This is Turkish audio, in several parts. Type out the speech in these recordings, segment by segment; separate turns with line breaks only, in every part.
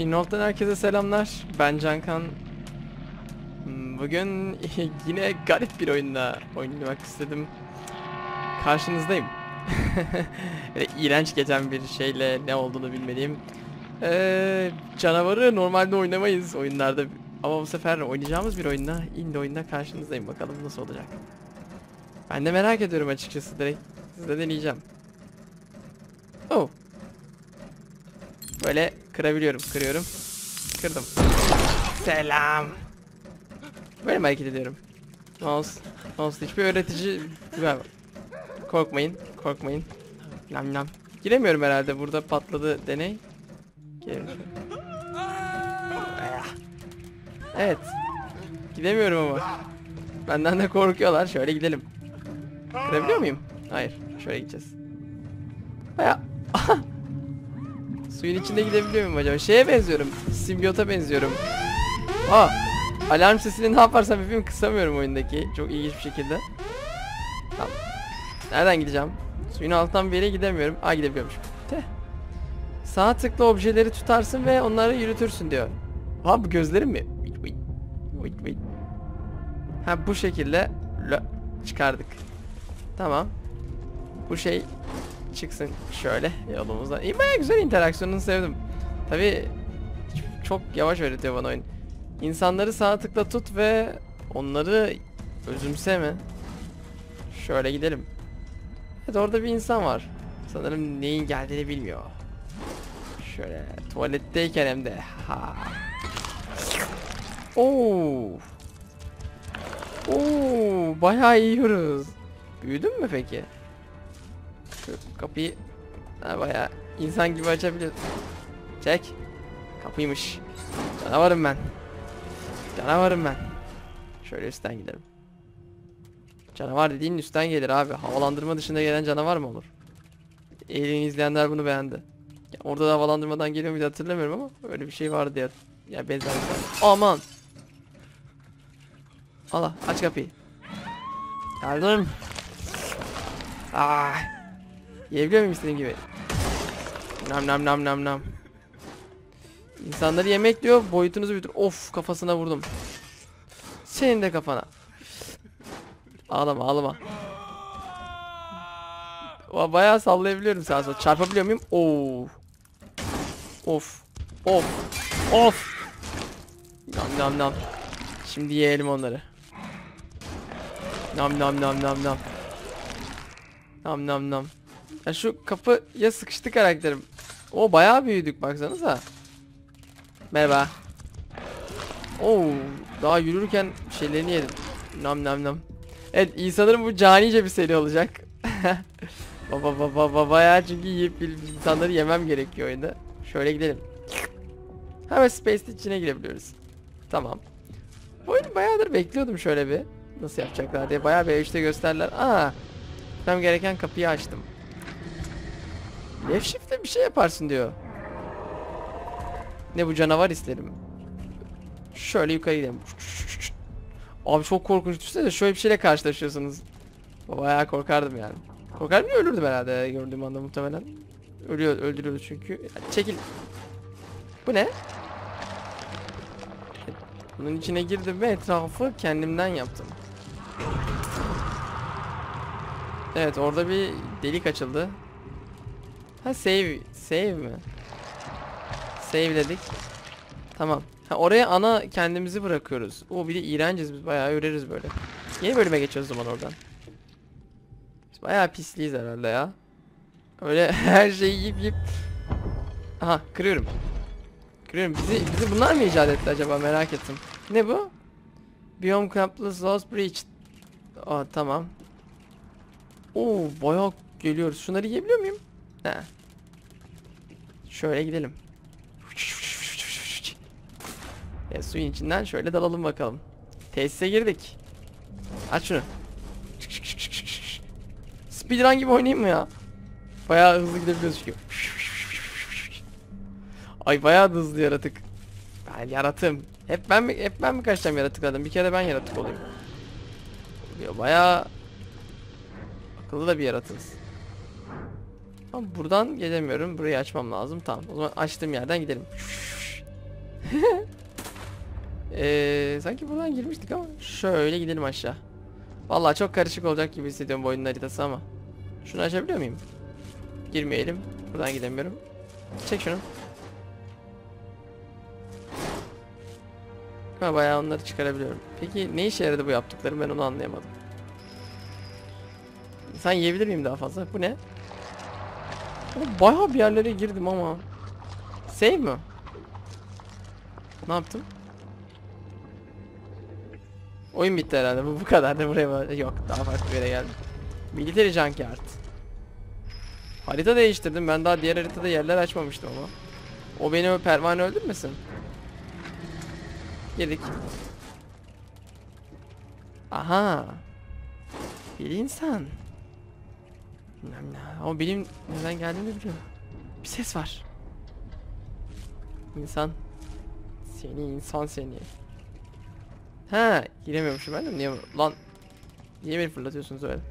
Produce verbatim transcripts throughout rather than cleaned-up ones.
Inolt'tan herkese selamlar. Ben Cankan. Bugün yine garip bir oyunla oynamak istedim. Karşınızdayım. Böyle iğrenç geçen bir şeyle ne olduğunu bilmediğim. Ee, canavarı normalde oynamayız oyunlarda. Ama bu sefer oynayacağımız bir oyunda, indie oyunda karşınızdayım. Bakalım nasıl olacak. Ben de merak ediyorum açıkçası. Direkt size deneyeceğim. Oh. Böyle kırabiliyorum. Kırıyorum. Kırdım. Selam. Böyle mi hareket ediyorum? Mouse. Mouse hiçbir öğretici galiba. Korkmayın. Korkmayın. Nam nam. Giremiyorum herhalde. Burada patladı deney. Giremiyorum. Evet. Gidemiyorum ama. Benden de korkuyorlar. Şöyle gidelim. Kırabiliyor muyum? Hayır. Şöyle gideceğiz. Baya. Suyun içinde gidebiliyor muyum acaba? Şeye benziyorum. Simbiyota benziyorum. Aa. Alarm sesini ne yaparsam yapayım kısamıyorum oyundaki. Çok ilginç bir şekilde. Tamam. Nereden gideceğim? Suyun altından bir yere gidemiyorum. Aa, gidebiliyormuşum. Teh. Sağ tıkla objeleri tutarsın ve onları yürütürsün diyor. Ha, bu gözlerim mi? Wait, wait. Wait, wait. Ha, bu şekilde çıkardık. Tamam. Bu şey çıksın şöyle yolumuzdan. İyi, bayağı güzel, interaksiyonunu sevdim. Tabii çok yavaş öğretiyor bana oyun. İnsanları sağ tıkla tut ve onları özümseme. Şöyle gidelim. Evet, orada bir insan var. Sanırım neyin geldiğini bilmiyor. Şöyle tuvaletteyken hem de. Ha. Oo. Oo, bayağı yiyoruz. Büyüdün mü peki? Şu kapıyı ha, bayağı insan gibi açabiliyorsun. Çek. Kapıymış. Canavarım ben. Canavarım ben. Şöyle üstten gidelim. Canavar dediğin üstten gelir abi. Havalandırma dışında gelen canavar mı olur? Alien'i izleyenler bunu beğendi. Ya orada da havalandırmadan geliyor muydu hatırlamıyorum ama öyle bir şey vardı ya. Ya benzer bir şey. Aman. Allah, aç kapıyı. Geldim. Ah. Yiyebiliyor muyum istediğim gibi? Nam nam nam nam nam. İnsanları yemek diyor, boyutunuzu büyütür. Of, kafasına vurdum. Senin de kafana. Ağlama ağlama. O, bayağı sallayabiliyorum sağa sola. Çarpabiliyor muyum? Oo. Of. Of. Of. Nam nam nam. Şimdi yiyelim onları. Nam nam nam nam nam. Nam nam nam. Ya şu kapıya sıkıştı karakterim. O bayağı büyüdük, baksanıza. Merhaba. Oo, daha yürürken şeylerini yedim. Nam nam nam. Evet, iyi, sanırım bu canice bir seri olacak. Baba baba baba bayağı, çünkü yiyip insanları yemem gerekiyor oyunda. Şöyle gidelim. Hemen Space'in içine girebiliyoruz. Tamam. Bu oyunu bayağıdır bekliyordum şöyle bir. Nasıl yapacaklar diye. Bayağı bir işte gösterdiler. Aa. Ben gereken kapıyı açtım. Left shift'le bir şey yaparsın diyor. Ne bu, canavar isterim. Şöyle yukarı gidelim. Abi çok korkunç, düşünsene şöyle bir şeyle karşılaşıyorsunuz. Bayağı korkardım yani. Korkardım ya, ölürdüm herhalde gördüğüm anda muhtemelen. Ölüyor, öldürüyordu çünkü. Yani çekil. Bu ne? Bunun içine girdim ve etrafı kendimden yaptım. Evet, orada bir delik açıldı. Ha, save. Save mi? Save dedik. Tamam. Ha, oraya ana kendimizi bırakıyoruz. O bir de iğrenciz biz, bayağı üreriz böyle. Yeni bölüme geçiyoruz o zaman oradan. Biz bayağı pisliyiz herhalde ya. Öyle her şeyi yiyip yiyip. Aha, kırıyorum. Kırıyorum. Bizi, bizi bunlar mı icat etti acaba, merak ettim. Ne bu? Biome Campus Lost Breach. Aa, tamam. Oo, bayağı geliyoruz. Şunları yiyebiliyor muyum? He. Şöyle gidelim. E, suyun içinden şöyle dalalım bakalım. Tesise girdik. Aç şunu. Speedrun gibi oynayayım mı ya? Bayağı hızlı gidebiliyoruz çünkü. Ay, bayağı hızlı yaratık. Ben yaratım. Hep ben mi hep ben mi kaçacağım yaratıklardan? Bir kere ben yaratık olayım. Bayağı akıllı da bir yaratığız. Ama buradan gelemiyorum. Burayı açmam lazım. Tamam. O zaman açtığım yerden gidelim. Ee, sanki buradan girmiştik ama şöyle gidelim aşağı. Vallahi çok karışık olacak gibi hissediyorum bu oyunun haritası ama. Şunu açabiliyor muyum? Girmeyelim. Buradan gidemiyorum. Çek şunu. Ha, bayağı onları çıkarabiliyorum. Peki ne işe yaradı bu yaptıklarım, ben onu anlayamadım. Sen yiyebilir miyim daha fazla? Bu ne? Oğlum, bayağı bir yerlere girdim ama. Save mi? Ne yaptım? Oyun bitti herhalde. Bu bu kadar da buraya var. Yok, daha farklı bir yere geldim. Military Junkyard. Harita değiştirdim. Ben daha diğer haritada yerler açmamıştım ama. O beni pervane öldürmesin. Girdik. Aha. Bir insan. Ama benim neden geldiğini biliyorum. Bir ses var. İnsan. Seni insan seni. Ha, giremiyormuşum ben de. Niye lan? Niye beni fırlatıyorsunuz öyle?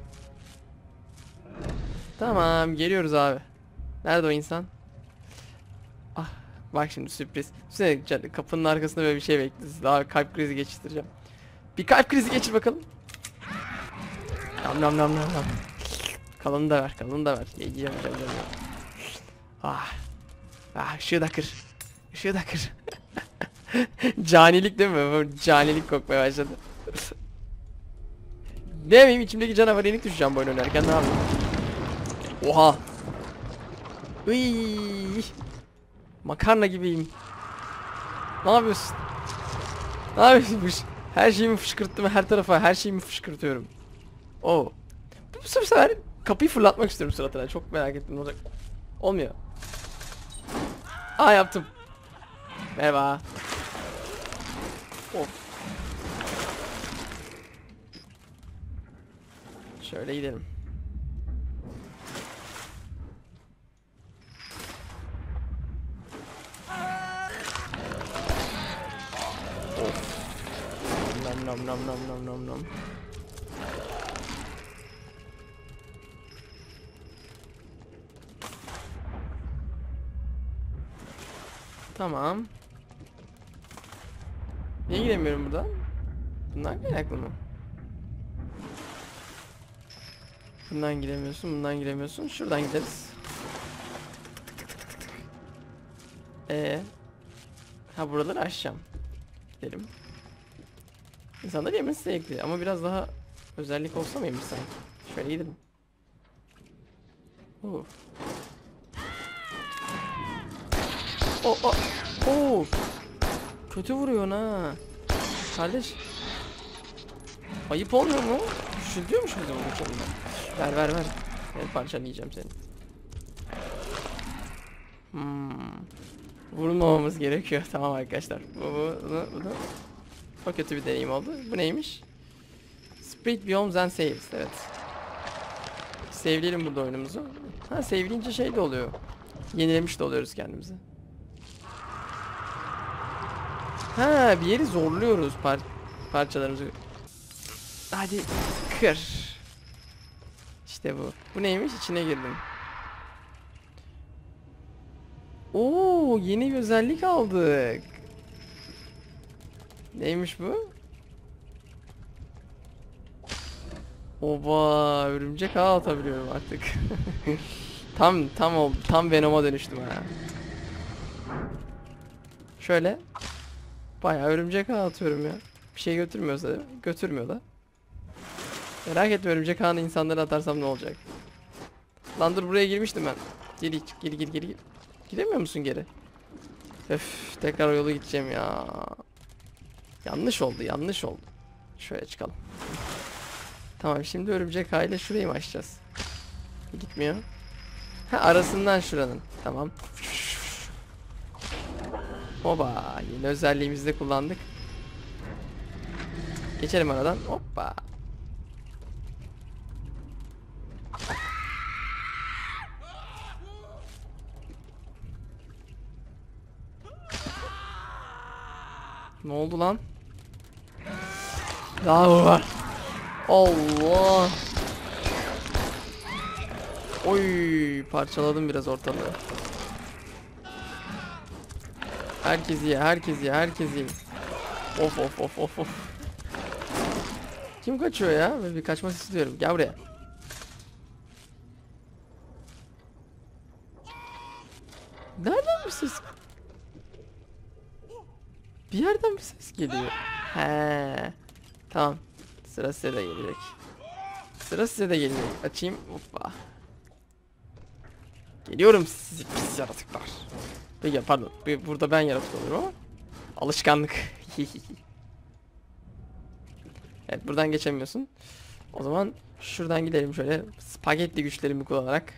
Tamam, geliyoruz abi. Nerede o insan? Ah, bak şimdi sürpriz. Düşünsene, kapının arkasında böyle bir şey bekliyoruz. Daha kalp krizi geçireceğim. Bir kalp krizi geçir bakalım. Nam nam nam nam nam. Kalını da ver, kalını da ver. Yiyeceğim, yiyeceğim. Ah. Ah, ışığı da kır. Işığı da kır. Canilik değil mi? Canilik kokmaya başladı. Ne yapayım, içimdeki canavar yenik düşeceğim bu oyun oynarken, ne yapayım? Oha. Iy. Makarna gibiyim. Ne yapıyorsun? Ne yapıyorsun? Her şeyimi fışkırttım, her tarafa her şeyimi fışkırtıyorum. Oo. Bu sefer kapıyı fırlatmak istiyorum suratına. Çok merak ettim ne olacak. Olmuyor. Aa, yaptım. Merhaba. Of. Şöyle gidelim. Of. Nam nam nam nam nam nam nam. Tamam. Niye giremiyorum buradan? Bundan kaynaklı mı? Bundan giremiyorsun, bundan giremiyorsun. Şuradan gideriz. Ee, ha, buraları aşacağım. Gidelim. İnsanlar yemesi zevkli ama biraz daha özellik olsa mıymış sanki? Şöyle gidelim. Oh. Oh, oh, oh. Kötü vuruyor ha. Kardeş. Ayıp olmuyor mu? Küçültüyormuş bizi bunun sonunda. Ver ver ver. Ben parçalayacağım seni. Hmm. Vurmamamız gerekiyor. Tamam arkadaşlar. Bu, bu, bu, bu. Çok kötü bir deneyim oldu. Bu neymiş? Split Biomes and Saves. Evet. Save'leyelim burada oyunumuzu. Ha, save'leyince şey de oluyor. Yenilemiş de oluyoruz kendimizi. Ha, bir yeri zorluyoruz par parçalarımızı. Hadi kır. İşte bu. Bu neymiş? İçine girdim. Oo, yeni bir özellik aldık. Neymiş bu? Oba, örümcek ağ atabiliyorum artık. tam tam oldu. Tam Venom'a dönüştüm ha. Şöyle. Bayağı örümcek ağ atıyorum ya. Bir şey götürmüyorsa değil mi? Götürmüyor da. Merak etme, örümcek ağını insanlara atarsam ne olacak? Lan dur, buraya girmiştim ben. Geri geri geri geri. Gidemiyor musun geri? Öf, tekrar o yolu gideceğim ya. Yanlış oldu, yanlış oldu. Şöyle çıkalım. Tamam, şimdi örümcek ağıyla şurayı mı açacağız? Gitmiyor. Ha, arasından şuranın. Tamam. Oba, yeni özelliğimizi de kullandık. Geçelim aradan. Hoppa. Ne oldu lan? Daha var. Allah. Oy, parçaladım biraz ortalığı. Herkes ye, herkes ye, herkes ye. Of of of of of. Kim kaçıyor ya? Böyle bir kaçmak istiyorum. Gel buraya. Nereden bir ses? Bir yerden bir ses geliyor. He. Tamam. Sıra size de gelecek. Sıra size de gelecek. Açayım. Hoppa. Geliyorum sizi pis yaratıklar. Peki pardon. Burada ben yaratık olurum ama. Alışkanlık. Evet, buradan geçemiyorsun. O zaman şuradan gidelim şöyle spagetti güçlerimi kullanarak.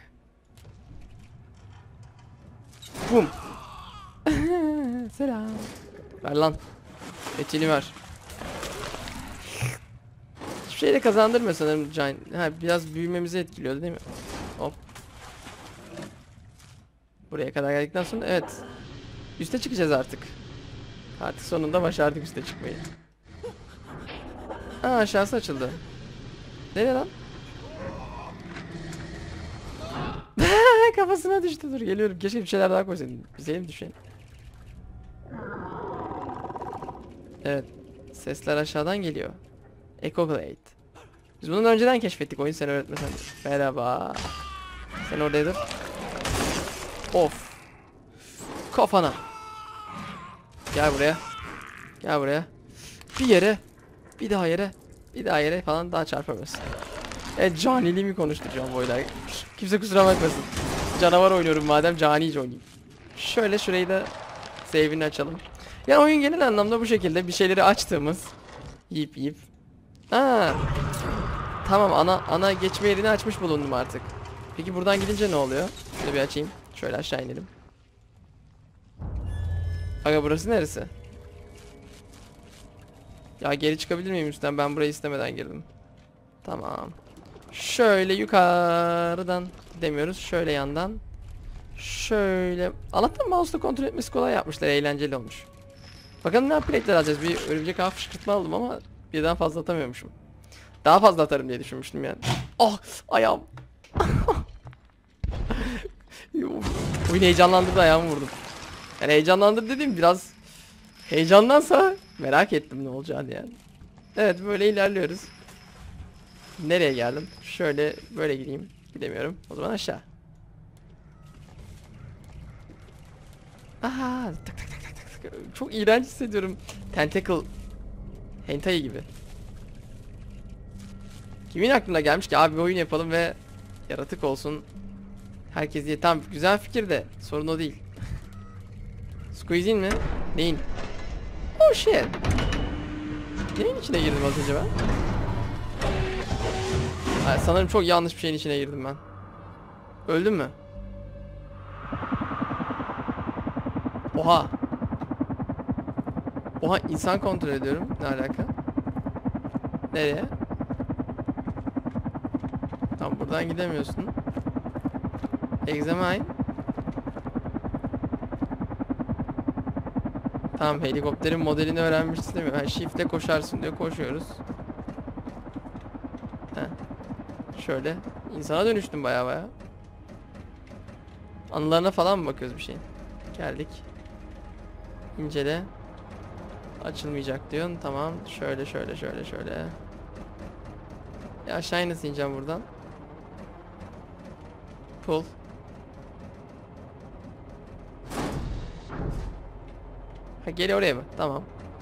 Bum. Selam. Ver lan. Etini ver. Hiçbir şey de kazandırmıyor sanırım can. Ha, biraz büyümemizi etkiliyor değil mi? Hop. Buraya kadar geldikten sonra evet. Üste çıkacağız artık. Artık sonunda başardık üste çıkmayı. Aa, aşağısı açıldı. Nereye lan? Kafasına düştü, dur geliyorum. Keşke bir şeyler daha koysaydım. Bize mi düşen? Evet. Sesler aşağıdan geliyor. Echo Blade. Biz bunu önceden keşfettik, oyun sen öğretmesen. Merhaba. Sen oradaydın. Of. Kafana. Gel buraya. Gel buraya. Bir yere. Bir daha yere. Bir daha yere falan daha çarpamıyorsun. Evet, caniliğimi konuşturacağım bu oyunda. Kimse kusura bakmasın. Canavar oynuyorum madem, canice oynayayım. Şöyle şurayı da save'ini açalım. Yani oyun genel anlamda bu şekilde bir şeyleri açtığımız. Yiyip yiyip. Aa. Tamam, ana ana geçme yerini açmış bulundum artık. Peki buradan gidince ne oluyor? Şöyle bir açayım. Şöyle aşağı inelim. Aga, burası neresi? Ya geri çıkabilir miyim üstten? Ben burayı istemeden girdim. Tamam. Şöyle yukarıdan demiyoruz. Şöyle yandan. Şöyle. Allah'tan mouse'la kontrol etmesi kolay yapmışlar. Eğlenceli olmuş. Bakalım ne upgrade'ler alacağız. Bir örümcek ağ fışkırtma aldım ama birden fazla atamıyormuşum. Daha fazla atarım diye düşünmüştüm yani. Oh, ayağım. Oyun heyecanlandırdı, ayağımı vurdum. Yani heyecanlandırdı dediğim biraz heyecandansa merak ettim ne olacağını yani. Evet, böyle ilerliyoruz. Nereye geldim? Şöyle böyle gideyim. Gidemiyorum. O zaman aşağı. Aha, tak tak tak tak tak. Çok iğrenç hissediyorum. Tentacle hentai gibi. Kimin aklına gelmiş ki abi bir oyun yapalım ve yaratık olsun. Herkes diye. Tam güzel fikir de sorun o değil. Squeeze'in mi? Neyin? Oh shit. Neyin içine girdim az önce ben? Ay, sanırım çok yanlış bir şeyin içine girdim ben. Öldüm mü? Oha. Oha, insan kontrol ediyorum. Ne alaka? Nereye? Tam buradan gidemiyorsun. Examine. Tamam, helikopterin modelini öğrenmişsin değil mi? Ben shift'le koşarsın diyor, koşuyoruz. Heh. Şöyle. İnsana dönüştüm baya baya. Anılarına falan mı bakıyoruz bir şeyin? Geldik. İncele. Açılmayacak diyorsun. Tamam. Şöyle şöyle şöyle şöyle. Ya aşağıya nasıl ineceğim buradan? Pull. Ha, geri oraya mı? Tamam.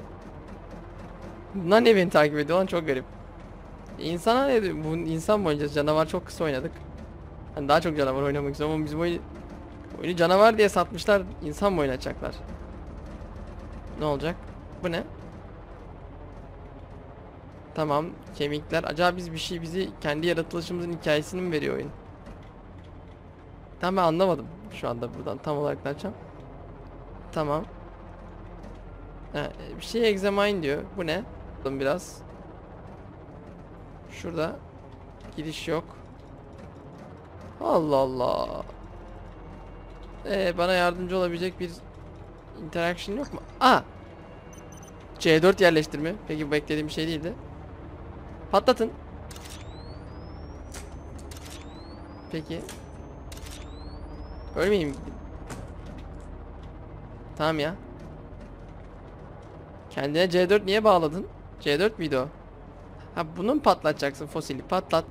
Bunlar ne beni takip ediyor lan, çok garip. İnsana ne diyor? Bu insan mı oynayacağız? Canavar çok kısa oynadık. Hani daha çok canavar oynamak istiyorum ama bizim oyunu, oyunu canavar diye satmışlar. İnsan mı oynatacaklar? Ne olacak? Bu ne? Tamam, kemikler. Acaba biz bir şey bizi kendi yaratılışımızın hikayesini mi veriyor oyun? Tamam, ben anlamadım şu anda buradan tam olarak ne yapacağım. Tamam. Ha, bir şey examine diyor. Bu ne? Biraz. Şurada giriş yok. Allah Allah. Ee, bana yardımcı olabilecek bir interaction yok mu? Aa! C dört yerleştirme. Peki bu beklediğim bir şey değildi. Patlatın. Peki. Ölmeyeyim. Tamam ya. Kendine C dört niye bağladın? C dört müydü o? Ha bunu mu patlatacaksın, fosili patlat.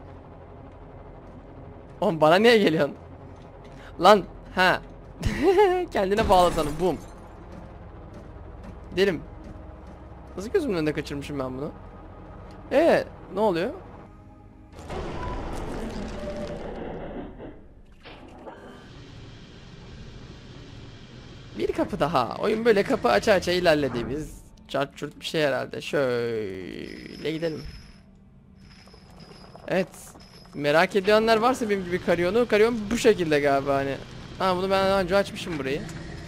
Oğlum bana niye geliyorsun? Lan ha. Kendine bağlasana, boom. Derim. Nasıl gözümün önünde kaçırmışım ben bunu? Ee, ne oluyor? Bir kapı daha. Oyun böyle kapı aça aça ilerlediğimiz çart çurt bir şey herhalde. Şöyle gidelim. Evet. Merak edenler varsa benim gibi Karyon'u. Karyon bu şekilde galiba hani. Ha bunu ben daha önce açmışım burayı.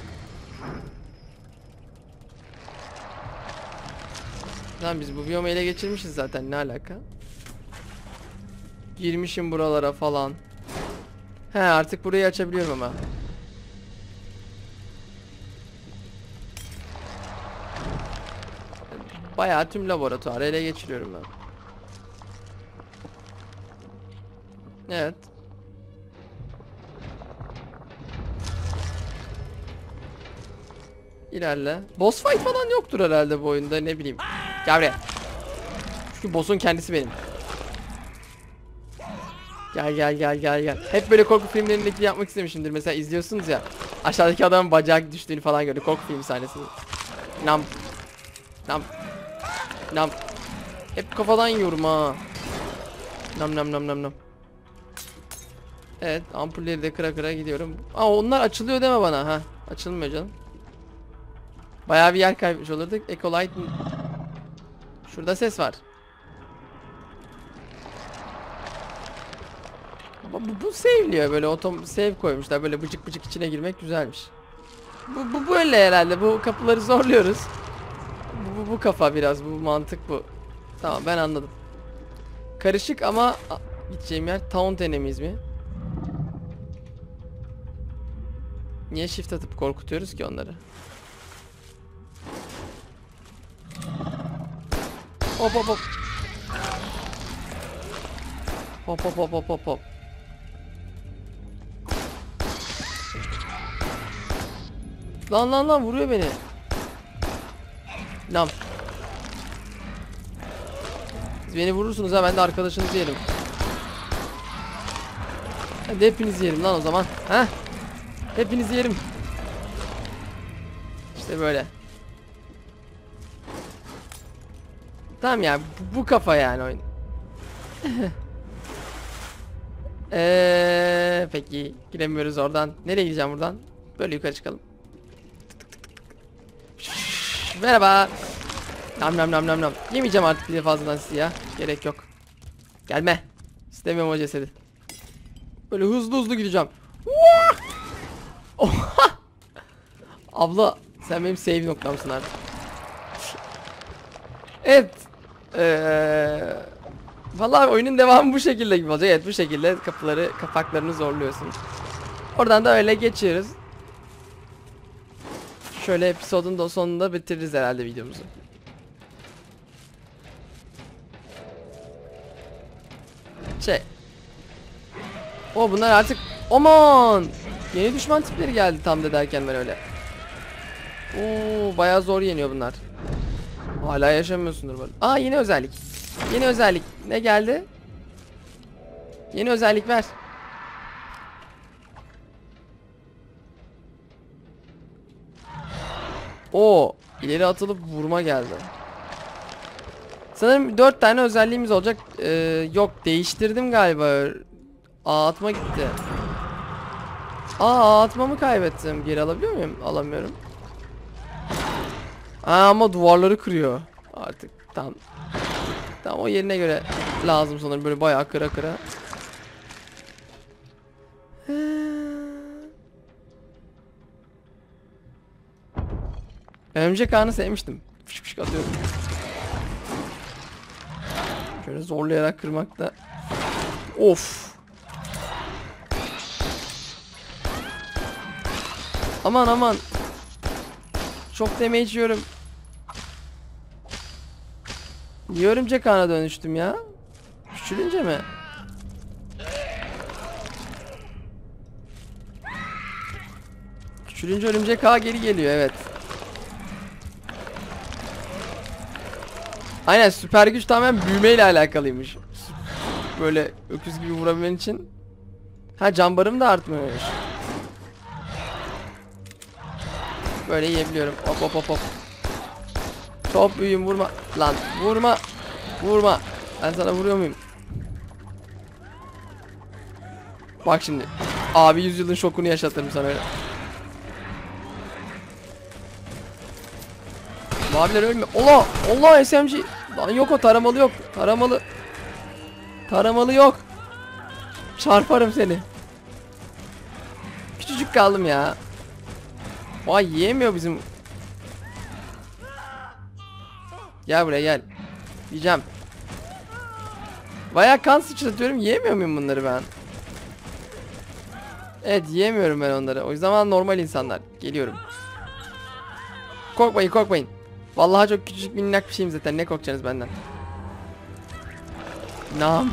Tamam biz bu biyomu ele geçirmişiz zaten, ne alaka? Girmişim buralara falan. He artık burayı açabiliyorum ama. Bayağı tüm laboratuvarı ele geçiriyorum ben. Evet. İlerle. Boss fight falan yoktur herhalde bu oyunda, ne bileyim. Gel buraya. Çünkü boss'un kendisi benim. Gel gel gel gel gel. Hep böyle korku filmlerindeki yapmak istemişimdir. Mesela izliyorsunuz ya. Aşağıdaki adamın bacağı düştüğünü falan gördük. Korku film sahnesini. Nam. Nam. Nam. Hep kafadan yiyorum ha. Nam nam nam nam nam. Evet, ampulleri de kıra kıra gidiyorum. Aa onlar açılıyor deme bana ha. Açılmıyor canım. Bayağı bir yer kaybetmiş olurduk. Ecolite. Şurada ses var. Bu, bu save'liyor böyle, otom save koymuşlar, böyle bıcık bıcık içine girmek güzelmiş. Bu, bu böyle herhalde, bu kapıları zorluyoruz. Bu, bu, bu kafa biraz, bu mantık bu. Tamam ben anladım. Karışık ama gideceğim yer taunt enemies mi? Niye shift atıp korkutuyoruz ki onları? Hop hop hop. Hop hop hop hop hop hop. Lan lan lan vuruyor beni. Lan. Siz beni vurursunuz ha, ben de arkadaşınızı yerim. Hadi hepinizi yerim lan o zaman. Ha? Hepinizi yerim. İşte böyle. Tamam ya, bu, bu kafa yani oyun. Eee peki giremiyoruz oradan. Nereye gideceğim buradan? Böyle yukarı çıkalım. Şşş, merhaba. Nam nam nam nam nam. Yemeyeceğim artık bir de fazladan sizi ya. Gerek yok. Gelme. İstemiyorum o cesedi. Böyle hızlı hızlı gideceğim. Oha! Abla sen benim save noktamsın artık. Evet. Eee vallahi oyunun devamı bu şekilde gibi olacak. Evet bu şekilde kapıları, kapaklarını zorluyorsun. Oradan da öyle geçiyoruz. Şöyle episodun da sonunda bitiririz herhalde videomuzu. Şey. O bunlar artık aman yeni düşman tipleri geldi tam da derken ben öyle. Oo bayağı zor yeniyor bunlar. Hala yaşamıyorsundur böyle. Aa yeni özellik. Yeni özellik. Ne geldi? Yeni özellik ver. Oo, ileri atılıp vurma geldi. Sanırım dört tane özelliğimiz olacak. Ee, yok değiştirdim galiba. A atma gitti. Aa atmamı kaybettim. Geri alabiliyor muyum? Alamıyorum. Aa, ama duvarları kırıyor. Artık tam. Tam o yerine göre lazım sanırım, böyle bayağı kıra kıra. Örümcek ağını sevmiştim. Fışk fışk atıyorum. Şöyle zorlayarak kırmak da. Of. Aman aman. Çok damage yiyorum. Niye örümcek ağına dönüştüm ya? Küçülünce mi? Küçülünce örümcek ağa geri geliyor, evet. Aynen, süper güç tamamen büyümeyle alakalıymış. Böyle öküz gibi vurabilmen için. Ha, can barım da artmış. Böyle yiyebiliyorum. Hop hop hop hop. Çok büyüğüm, vurma. Lan vurma. Vurma. Ben sana vuruyor muyum? Bak şimdi. Abi yüzyılın şokunu yaşatırım sana öyle. Maviler ölme. Allah! Allah, S M G. Lan yok, o taramalı yok. Taramalı. Taramalı yok. Çarparım seni. Küçücük kaldım ya. Vay, yiyemiyor bizim. Gel buraya gel. Yiyeceğim. Bayağı kan sıçratıyorum. Yiyemiyor muyum bunları ben? Evet, yiyemiyorum ben onları. O yüzden normal insanlar. Geliyorum. Korkmayın korkmayın. Vallahi çok küçücük minnak bir şeyim zaten. Ne korkacaksınız benden? Nam.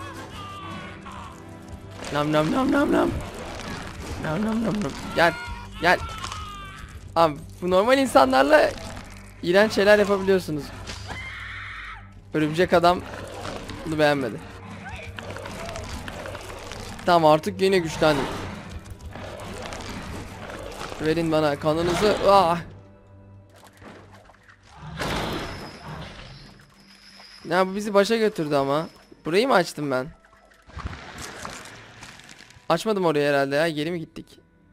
Nam nam nam nam nam. Nam nam nam nam. Gel. Gel. Abi bu normal insanlarla iğrenç şeyler yapabiliyorsunuz. Örümcek adam bunu beğenmedi. Tamam, artık yine güçlendim. Verin bana kanınızı. Ah. Ya bu bizi başa götürdü ama. Burayı mı açtım ben? Açmadım orayı herhalde ya. Geri mi gittik?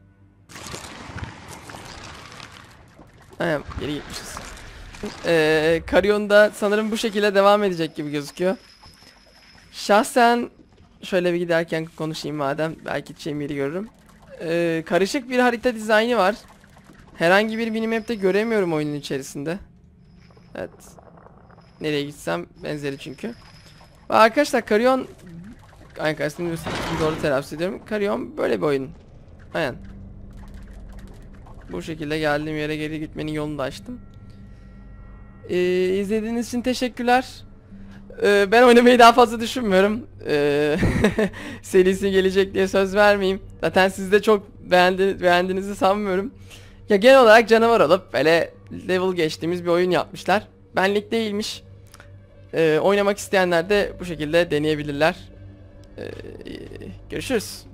Aynen, geri gitmişiz. Ee, Karyon'da sanırım bu şekilde devam edecek gibi gözüküyor. Şahsen şöyle bir giderken konuşayım madem. Belki Cemil'i görürüm. Ee, karışık bir harita dizaynı var. Herhangi bir minimap'te göremiyorum oyunun içerisinde. Evet. Nereye gitsem benzeri çünkü. Ve arkadaşlar Karyon, arkadaşlar doğru telaffuz ediyorum. Karyon böyle bir oyun. Aynen. Bu şekilde geldiğim yere geri gitmenin yolunu da açtım. Ee, izlediğiniz için teşekkürler. Ee, ben oynamayı daha fazla düşünmüyorum. Ee, serisi gelecek diye söz vermeyeyim. Zaten siz de çok beğendi, beğendiğinizi sanmıyorum. Ya genel olarak canavar olup böyle level geçtiğimiz bir oyun yapmışlar. Benlik değilmiş. Ee, oynamak isteyenler de bu şekilde deneyebilirler. Ee, görüşürüz.